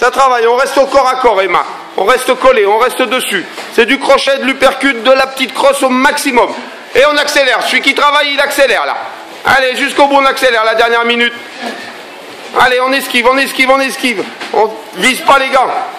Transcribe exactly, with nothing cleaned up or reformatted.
ça travaille, on reste au corps à corps, Emma. On reste collé, on reste dessus. C'est du crochet, de l'uppercut, de la petite crosse au maximum. Et on accélère. Celui qui travaille, il accélère là. Allez, jusqu'au bout, on accélère la dernière minute. Allez, on esquive, on esquive, on esquive. On vise pas les gants.